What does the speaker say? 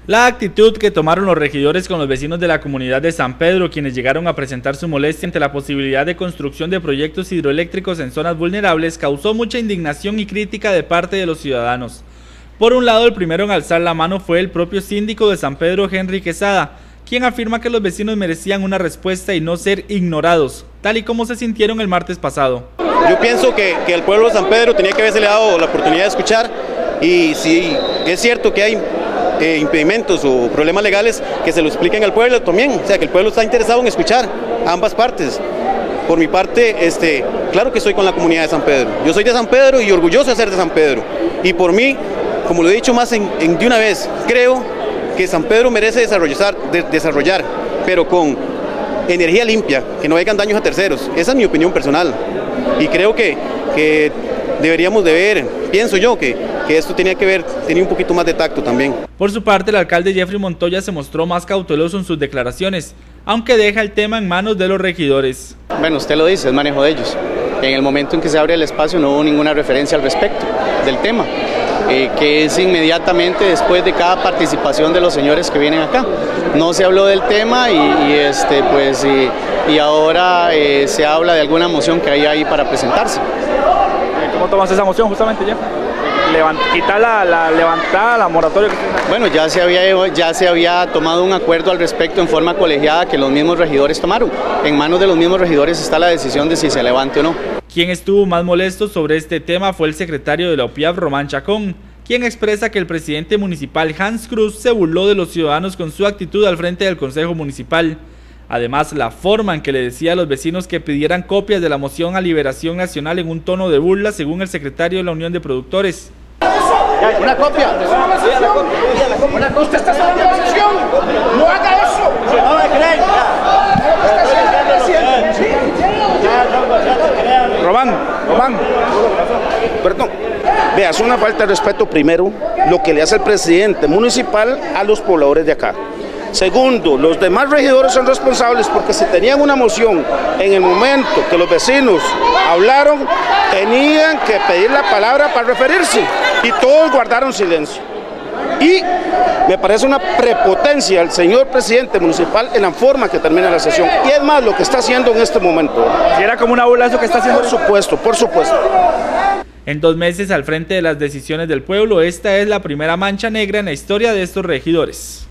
La actitud que tomaron los regidores con los vecinos de la comunidad de San Pedro, quienes llegaron a presentar su molestia ante la posibilidad de construcción de proyectos hidroeléctricos en zonas vulnerables, causó mucha indignación y crítica de parte de los ciudadanos. Por un lado, el primero en alzar la mano fue el propio síndico de San Pedro, Henry Quesada, quien afirma que los vecinos merecían una respuesta y no ser ignorados, tal y como se sintieron el martes pasado. Yo pienso que el pueblo de San Pedro tenía que haberse dado la oportunidad de escuchar, y si es cierto que hay impedimentos o problemas legales, que se lo expliquen al pueblo también, o sea, que el pueblo está interesado en escuchar a ambas partes. Por mi parte, claro que estoy con la comunidad de San Pedro. Yo soy de San Pedro y orgulloso de ser de San Pedro. Y por mí, como lo he dicho más de una vez, creo que San Pedro merece desarrollar, pero con energía limpia, que no hagan daños a terceros. Esa es mi opinión personal. Y creo que deberíamos de ver, pienso yo, que esto tenía un poquito más de tacto también. Por su parte, el alcalde Jeffrey Montoya se mostró más cauteloso en sus declaraciones, aunque deja el tema en manos de los regidores. Bueno, usted lo dice, es manejo de ellos. En el momento en que se abre el espacio no hubo ninguna referencia al respecto del tema, que es inmediatamente después de cada participación de los señores que vienen acá. No se habló del tema y ahora se habla de alguna moción que hay ahí para presentarse. ¿Cómo tomas esa moción justamente, Jeff? Quitar la moratoria. Bueno, ya se había tomado un acuerdo al respecto en forma colegiada que los mismos regidores tomaron. En manos de los mismos regidores está la decisión de si se levante o no. Quien estuvo más molesto sobre este tema fue el secretario de la OPIAP, Román Chacón, quien expresa que el presidente municipal Hans Cruz se burló de los ciudadanos con su actitud al frente del Consejo Municipal. Además, la forma en que le decía a los vecinos que pidieran copias de la moción a liberación nacional en un tono de burla, según el secretario de la Unión de Productores. Una copia. Una copia. Usted está haciendo una sesión. No haga eso. No me creen. Román. Perdón. Vea, es una falta de respeto primero lo que le hace el presidente municipal a los pobladores de acá. Segundo, los demás regidores son responsables porque si tenían una moción en el momento que los vecinos hablaron, tenían que pedir la palabra para referirse y todos guardaron silencio. Y me parece una prepotencia el señor presidente municipal en la forma que termina la sesión. Y es más lo que está haciendo en este momento. ¿Y era como una burla eso que está haciendo? Por supuesto. En 2 meses al frente de las decisiones del pueblo, esta es la primera mancha negra en la historia de estos regidores.